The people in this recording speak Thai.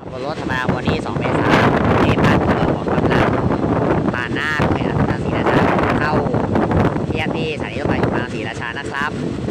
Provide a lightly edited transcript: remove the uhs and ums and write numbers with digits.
บนรถธรรมดาวันนี้2เมษายนเอพัทเบอร์ของกำลังผ่านหน้าโรงเรียนอัศวินศรีราชาเข้าเทียบที่สถานีรถไฟบางศรีราชานะครับ